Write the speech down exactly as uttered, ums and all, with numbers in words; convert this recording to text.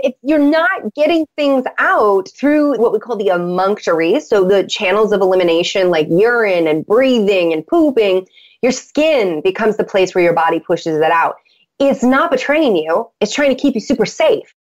If you're not getting things out through what we call the emunctories, so the channels of elimination like urine and breathing and pooping, your skin becomes the place where your body pushes it out. It's not betraying you. It's trying to keep you super safe.